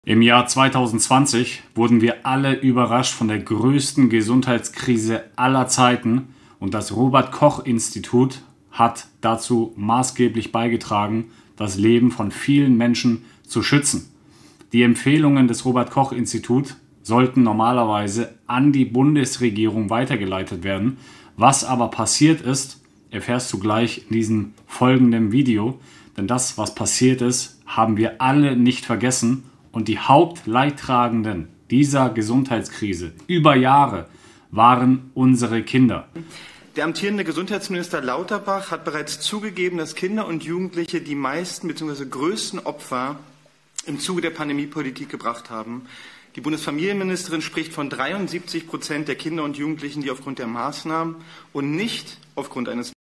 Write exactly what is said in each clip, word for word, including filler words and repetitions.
Im Jahr zweitausendzwanzig wurden wir alle überrascht von der größten Gesundheitskrise aller Zeiten und das Robert-Koch-Institut hat dazu maßgeblich beigetragen, das Leben von vielen Menschen zu schützen. Die Empfehlungen des Robert-Koch-Instituts sollten normalerweise an die Bundesregierung weitergeleitet werden. Was aber passiert ist, erfährst du gleich in diesem folgenden Video, denn das, was passiert ist, haben wir alle nicht vergessen. Und die Hauptleidtragenden dieser Gesundheitskrise über Jahre waren unsere Kinder. Der amtierende Gesundheitsminister Lauterbach hat bereits zugegeben, dass Kinder und Jugendliche die meisten bzw. größten Opfer im Zuge der Pandemiepolitik gebracht haben. Die Bundesfamilienministerin spricht von dreiundsiebzig Prozent der Kinder und Jugendlichen, die aufgrund der Maßnahmen und nicht aufgrund eines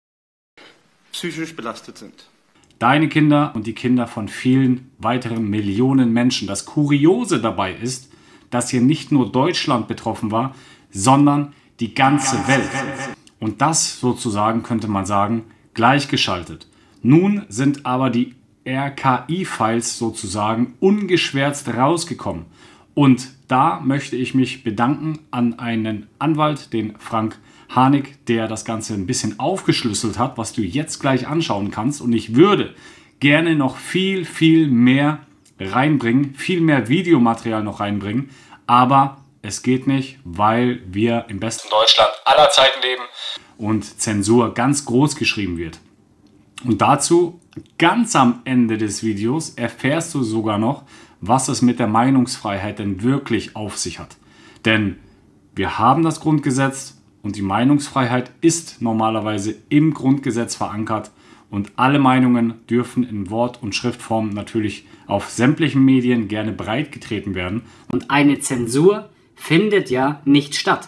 psychisch belastet sind. Deine Kinder und die Kinder von vielen weiteren Millionen Menschen. Das Kuriose dabei ist, dass hier nicht nur Deutschland betroffen war, sondern die ganze Welt. Und das sozusagen, könnte man sagen, gleichgeschaltet. Nun sind aber die R K I-Files sozusagen ungeschwärzt rausgekommen. Und da möchte ich mich bedanken an einen Anwalt, den Frank Harnik, der das Ganze ein bisschen aufgeschlüsselt hat, was du jetzt gleich anschauen kannst. Und ich würde gerne noch viel, viel mehr reinbringen, viel mehr Videomaterial noch reinbringen. Aber es geht nicht, weil wir im besten Deutschland aller Zeiten leben und Zensur ganz groß geschrieben wird. Und dazu, ganz am Ende des Videos, erfährst du sogar noch, was es mit der Meinungsfreiheit denn wirklich auf sich hat. Denn wir haben das Grundgesetz und die Meinungsfreiheit ist normalerweise im Grundgesetz verankert und alle Meinungen dürfen in Wort- und Schriftform natürlich auf sämtlichen Medien gerne breitgetreten werden. Und eine Zensur findet ja nicht statt.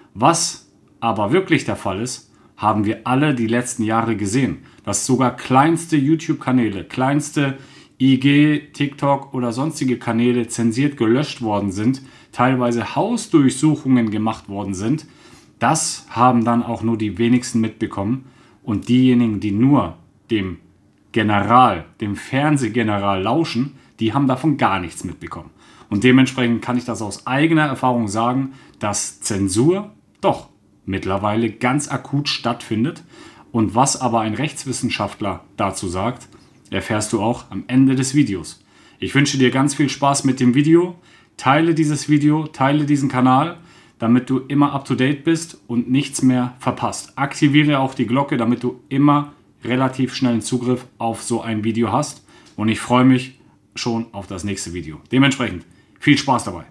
Was aber wirklich der Fall ist, haben wir alle die letzten Jahre gesehen, dass sogar kleinste YouTube-Kanäle, kleinste I G, TikTok oder sonstige Kanäle zensiert gelöscht worden sind, teilweise Hausdurchsuchungen gemacht worden sind. Das haben dann auch nur die wenigsten mitbekommen und diejenigen, die nur dem General, dem Fernsehgeneral lauschen, die haben davon gar nichts mitbekommen. Und dementsprechend kann ich das aus eigener Erfahrung sagen, dass Zensur doch mittlerweile ganz akut stattfindet. Und was aber ein Rechtswissenschaftler dazu sagt, erfährst du auch am Ende des Videos. Ich wünsche dir ganz viel Spaß mit dem Video. Teile dieses Video, teile diesen Kanal, damit du immer up to date bist und nichts mehr verpasst. Aktiviere auch die Glocke, damit du immer relativ schnellen Zugriff auf so ein Video hast. Und ich freue mich schon auf das nächste Video. Dementsprechend viel Spaß dabei.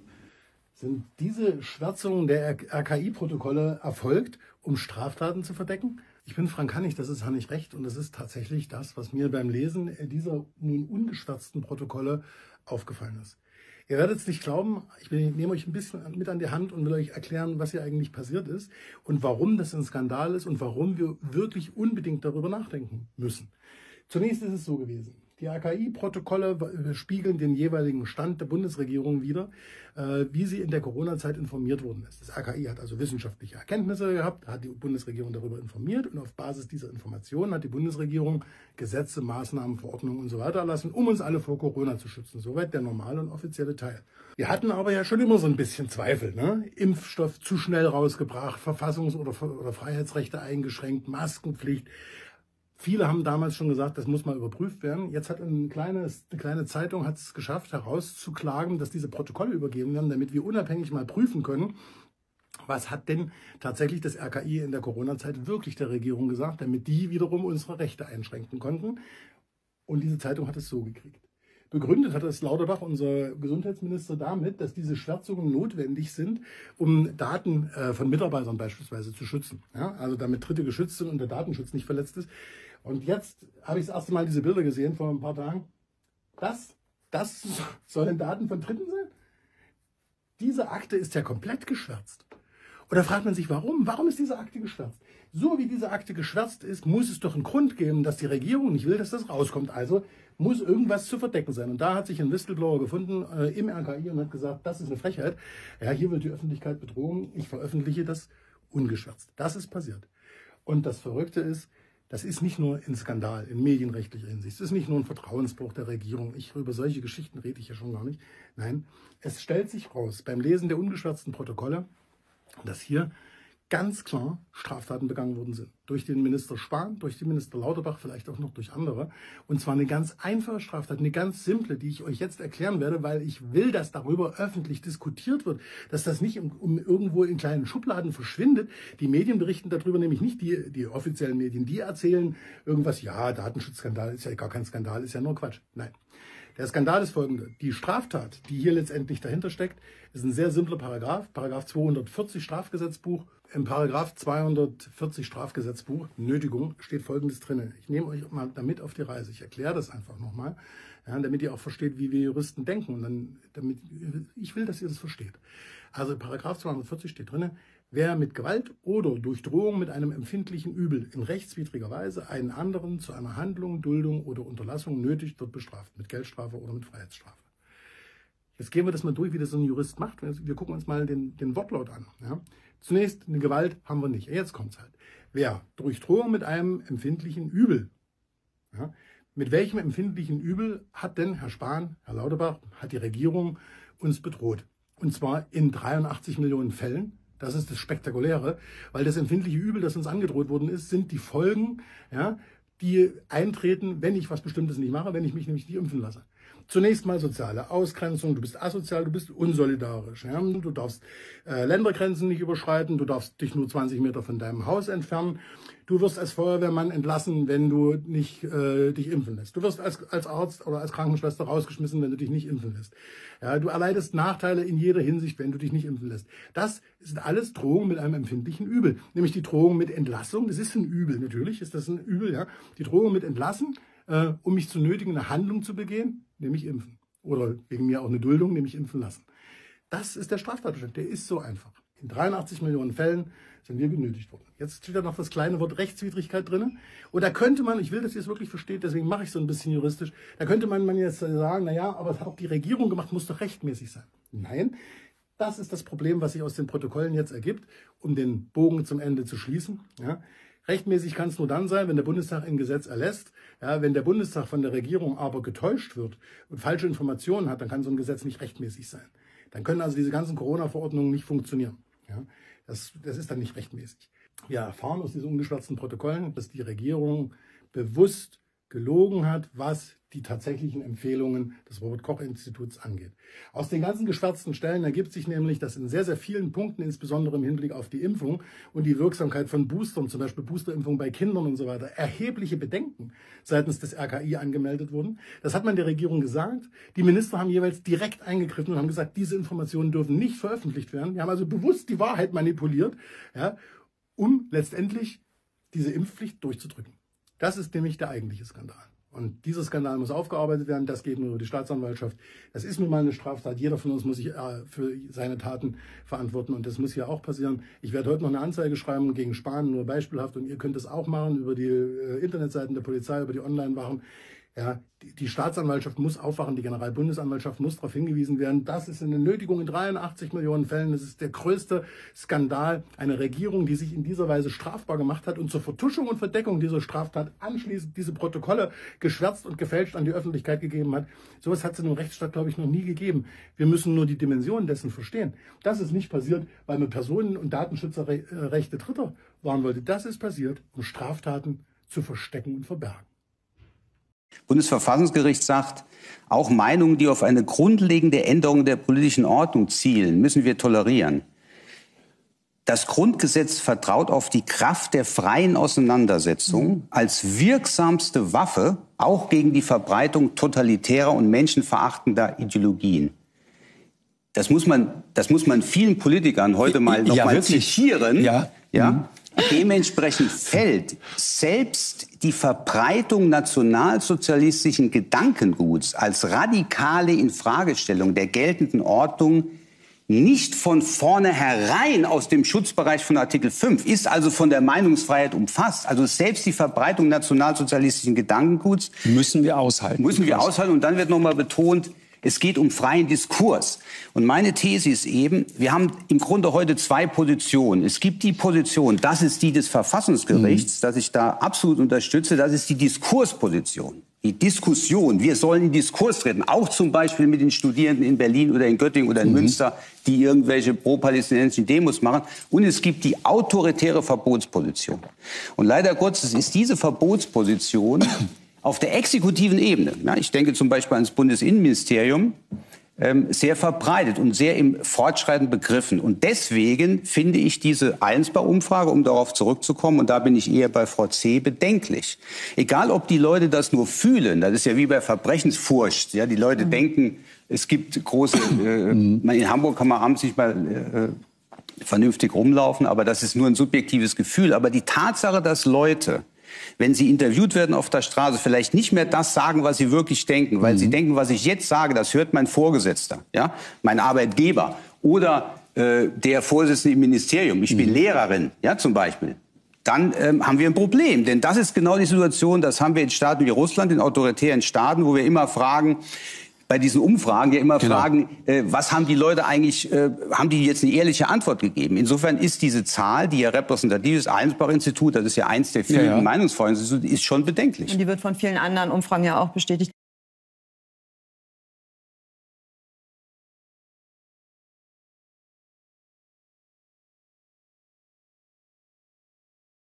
Sind diese Schwärzungen der R K I-Protokolle erfolgt, um Straftaten zu verdecken? Ich bin Frank Harnik, das ist Harnig Recht und das ist tatsächlich das, was mir beim Lesen dieser nun ungeschwärzten Protokolle aufgefallen ist. Ihr werdet es nicht glauben, ich nehme euch ein bisschen mit an die Hand und will euch erklären, was hier eigentlich passiert ist und warum das ein Skandal ist und warum wir wirklich unbedingt darüber nachdenken müssen. Zunächst ist es so gewesen. Die R K I-Protokolle spiegeln den jeweiligen Stand der Bundesregierung wider, wie sie in der Corona-Zeit informiert worden ist. Das R K I hat also wissenschaftliche Erkenntnisse gehabt, hat die Bundesregierung darüber informiert und auf Basis dieser Informationen hat die Bundesregierung Gesetze, Maßnahmen, Verordnungen und so weiter erlassen, um uns alle vor Corona zu schützen. Soweit der normale und offizielle Teil. Wir hatten aber ja schon immer so ein bisschen Zweifel, ne? Impfstoff zu schnell rausgebracht, Verfassungs- oder, oder Freiheitsrechte eingeschränkt, Maskenpflicht. Viele haben damals schon gesagt, das muss mal überprüft werden. Jetzt hat ein kleines, eine kleine Zeitung hat es geschafft, herauszuklagen, dass diese Protokolle übergeben werden, damit wir unabhängig mal prüfen können, was hat denn tatsächlich das R K I in der Corona-Zeit wirklich der Regierung gesagt, damit die wiederum unsere Rechte einschränken konnten. Und diese Zeitung hat es so gekriegt. Begründet hat es Lauterbach, unser Gesundheitsminister, damit, dass diese Schwärzungen notwendig sind, um Daten äh, von Mitarbeitern beispielsweise zu schützen. Ja? Also damit Dritte geschützt sind und der Datenschutz nicht verletzt ist. Und jetzt habe ich das erste Mal diese Bilder gesehen vor ein paar Tagen. Das, das sollen Daten von Dritten sein? Diese Akte ist ja komplett geschwärzt. Und da fragt man sich, warum? Warum ist diese Akte geschwärzt? So wie diese Akte geschwärzt ist, muss es doch einen Grund geben, dass die Regierung nicht will, dass das rauskommt. Also muss irgendwas zu verdecken sein. Und da hat sich ein Whistleblower gefunden äh, im R K I und hat gesagt, das ist eine Frechheit. Ja, hier wird die Öffentlichkeit betrogen. Ich veröffentliche das ungeschwärzt. Das ist passiert. Und das Verrückte ist, Das ist nicht nur ein Skandal in medienrechtlicher Hinsicht. Es ist nicht nur ein Vertrauensbruch der Regierung. Ich, über solche Geschichten rede ich ja schon gar nicht. Nein, es stellt sich raus beim Lesen der ungeschwärzten Protokolle, dass hier ganz klar Straftaten begangen worden sind. Durch den Minister Spahn, durch den Minister Lauterbach, vielleicht auch noch durch andere. Und zwar eine ganz einfache Straftat, eine ganz simple, die ich euch jetzt erklären werde, weil ich will, dass darüber öffentlich diskutiert wird, dass das nicht um, um irgendwo in kleinen Schubladen verschwindet. Die Medien berichten darüber, nämlich nicht die, die offiziellen Medien, die erzählen irgendwas, ja, Datenschutzskandal ist ja gar kein Skandal, ist ja nur Quatsch. Nein. Der Skandal ist folgende. Die Straftat, die hier letztendlich dahinter steckt, ist ein sehr simpler Paragraph. Paragraph zweihundertvierzig Strafgesetzbuch. Im Paragraph zweihundertvierzig Strafgesetzbuch, Nötigung, steht Folgendes drin. Ich nehme euch mal damit auf die Reise. Ich erkläre das einfach nochmal, ja, damit ihr auch versteht, wie wir Juristen denken. Und dann, damit, ich will, dass ihr das versteht. Also Paragraph zweihundertvierzig steht drin, wer mit Gewalt oder durch Drohung mit einem empfindlichen Übel in rechtswidriger Weise einen anderen zu einer Handlung, Duldung oder Unterlassung nötigt, wird bestraft. Mit Geldstrafe oder mit Freiheitsstrafe. Jetzt gehen wir das mal durch, wie das so ein Jurist macht. Wir gucken uns mal den, den Wortlaut an. Ja. Zunächst, eine Gewalt haben wir nicht. Jetzt kommt es halt. Wer durch Drohung mit einem empfindlichen Übel, ja, mit welchem empfindlichen Übel hat denn Herr Spahn, Herr Lauterbach, hat die Regierung uns bedroht? Und zwar in dreiundachtzig Millionen Fällen. Das ist das Spektakuläre, weil das empfindliche Übel, das uns angedroht worden ist, sind die Folgen, ja, die eintreten, wenn ich was Bestimmtes nicht mache, wenn ich mich nämlich nicht impfen lasse. Zunächst mal soziale Ausgrenzung, du bist asozial, du bist unsolidarisch. Ja? Du darfst äh, Ländergrenzen nicht überschreiten, du darfst dich nur zwanzig Meter von deinem Haus entfernen. Du wirst als Feuerwehrmann entlassen, wenn du nicht äh, dich impfen lässt. Du wirst als, als Arzt oder als Krankenschwester rausgeschmissen, wenn du dich nicht impfen lässt. Ja, du erleidest Nachteile in jeder Hinsicht, wenn du dich nicht impfen lässt. Das sind alles Drohungen mit einem empfindlichen Übel. Nämlich die Drohung mit Entlassung, das ist ein Übel, natürlich ist das ein Übel. Ja? Die Drohung mit Entlassen, äh, um mich zu nötigen, eine Handlung zu begehen, nämlich impfen. Oder wegen mir auch eine Duldung, nämlich impfen lassen. Das ist der Straftatbestand, der ist so einfach. In dreiundachtzig Millionen Fällen sind wir genötigt worden. Jetzt steht da noch das kleine Wort Rechtswidrigkeit drin. Und da könnte man, ich will, dass ihr es wirklich versteht, deswegen mache ich so ein bisschen juristisch, da könnte man, man jetzt sagen, naja, aber das hat auch die Regierung gemacht, muss doch rechtmäßig sein. Nein, das ist das Problem, was sich aus den Protokollen jetzt ergibt, um den Bogen zum Ende zu schließen. Ja. Rechtmäßig kann es nur dann sein, wenn der Bundestag ein Gesetz erlässt. Ja, wenn der Bundestag von der Regierung aber getäuscht wird und falsche Informationen hat, dann kann so ein Gesetz nicht rechtmäßig sein. Dann können also diese ganzen Corona-Verordnungen nicht funktionieren. Ja, das, das ist dann nicht rechtmäßig. Wir erfahren aus diesen ungeschwärzten Protokollen, dass die Regierung bewusst gelogen hat, was die tatsächlichen Empfehlungen des Robert-Koch-Instituts angeht. Aus den ganzen geschwärzten Stellen ergibt sich nämlich, dass in sehr, sehr vielen Punkten, insbesondere im Hinblick auf die Impfung und die Wirksamkeit von Boostern, zum Beispiel Boosterimpfung bei Kindern und so weiter, erhebliche Bedenken seitens des R K I angemeldet wurden. Das hat man der Regierung gesagt. Die Minister haben jeweils direkt eingegriffen und haben gesagt, diese Informationen dürfen nicht veröffentlicht werden. Die haben also bewusst die Wahrheit manipuliert, ja, um letztendlich diese Impfpflicht durchzudrücken. Das ist nämlich der eigentliche Skandal. Und dieser Skandal muss aufgearbeitet werden, das geht nur über die Staatsanwaltschaft. Das ist nun mal eine Straftat. Jeder von uns muss sich äh, für seine Taten verantworten und das muss hier auch passieren. Ich werde heute noch eine Anzeige schreiben gegen Spahn, nur beispielhaft, und ihr könnt das auch machen über die äh, Internetseiten der Polizei, über die Online-Wachen. Ja, die, die Staatsanwaltschaft muss aufwachen, die Generalbundesanwaltschaft muss darauf hingewiesen werden. Das ist eine Nötigung in dreiundachtzig Millionen Fällen. Das ist der größte Skandal einer Regierung, die sich in dieser Weise strafbar gemacht hat und zur Vertuschung und Verdeckung dieser Straftat anschließend diese Protokolle geschwärzt und gefälscht an die Öffentlichkeit gegeben hat. Sowas hat es in einem Rechtsstaat, glaube ich, noch nie gegeben. Wir müssen nur die Dimension dessen verstehen. Das ist nicht passiert, weil man Personen- und Datenschutzrechte Dritter wahren wollte. Das ist passiert, um Straftaten zu verstecken und verbergen. Bundesverfassungsgericht sagt, auch Meinungen, die auf eine grundlegende Änderung der politischen Ordnung zielen, müssen wir tolerieren. Das Grundgesetz vertraut auf die Kraft der freien Auseinandersetzung als wirksamste Waffe, auch gegen die Verbreitung totalitärer und menschenverachtender Ideologien. Das muss man, das muss man vielen Politikern heute mal noch ja, mal wirklich? zitieren. Ja. Ja. Mhm. Dementsprechend fällt selbst die Verbreitung nationalsozialistischen Gedankenguts als radikale Infragestellung der geltenden Ordnung nicht von vornherein aus dem Schutzbereich von Artikel fünf, ist also von der Meinungsfreiheit umfasst. Also selbst die Verbreitung nationalsozialistischen Gedankenguts müssen wir aushalten. Müssen wir aushalten. Und dann wird nochmal betont, Es geht um freien Diskurs. Und meine These ist eben, wir haben im Grunde heute zwei Positionen. Es gibt die Position, das ist die des Verfassungsgerichts, mhm. dass ich da absolut unterstütze, das ist die Diskursposition. Die Diskussion, wir sollen in Diskurs treten, auch zum Beispiel mit den Studierenden in Berlin oder in Göttingen oder in mhm. Münster, die irgendwelche pro-palästinensischen Demos machen. Und es gibt die autoritäre Verbotsposition. Und leider Gottes ist diese Verbotsposition auf der exekutiven Ebene, ja, ich denke zum Beispiel ans Bundesinnenministerium, ähm, sehr verbreitet und sehr im Fortschreiten begriffen. Und deswegen finde ich diese Einsbar-Umfrage, um darauf zurückzukommen, und da bin ich eher bei Frau C., bedenklich. Egal, ob die Leute das nur fühlen, das ist ja wie bei Verbrechensfurcht. Ja, die Leute mhm. denken, es gibt große, äh, mhm. in Hamburg kann man abends nicht mal äh, vernünftig rumlaufen, aber das ist nur ein subjektives Gefühl. Aber die Tatsache, dass Leute, wenn sie interviewt werden auf der Straße, vielleicht nicht mehr das sagen, was sie wirklich denken, weil mhm. sie denken, was ich jetzt sage, das hört mein Vorgesetzter, ja, mein Arbeitgeber oder äh, der Vorsitzende im Ministerium. Ich mhm. bin Lehrerin, ja, zum Beispiel. Dann ähm, haben wir ein Problem, denn das ist genau die Situation, das haben wir in Staaten wie Russland, in autoritären Staaten, wo wir immer fragen, bei diesen Umfragen ja immer genau. fragen, äh, was haben die Leute eigentlich, äh, haben die jetzt eine ehrliche Antwort gegeben? Insofern ist diese Zahl, die ja repräsentativ ist, Einsbar-Institut, das ist ja eins der vielen ja, ja. Meinungsfreiheitsinstitute, ist schon bedenklich. Und die wird von vielen anderen Umfragen ja auch bestätigt.